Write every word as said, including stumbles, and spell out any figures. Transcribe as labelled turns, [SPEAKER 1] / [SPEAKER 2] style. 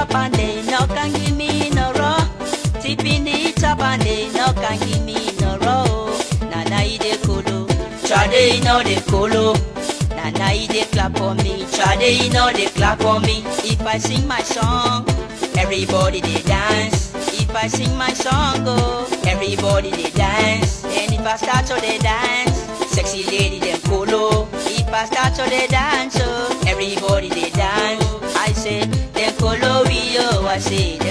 [SPEAKER 1] top and they no can give me no raw. Tipping the top and they no can give me no raw. Nana ide kolo, Chade no de kolo. Nana ide clap for me, Chade no de clap for me. If I sing my song, everybody they dance. If I sing my song, oh, everybody they dance. And if I start to they dance, sexy lady them kolo. If I start to they dance, oh, everybody they dance. I say them kolo we oh, I say.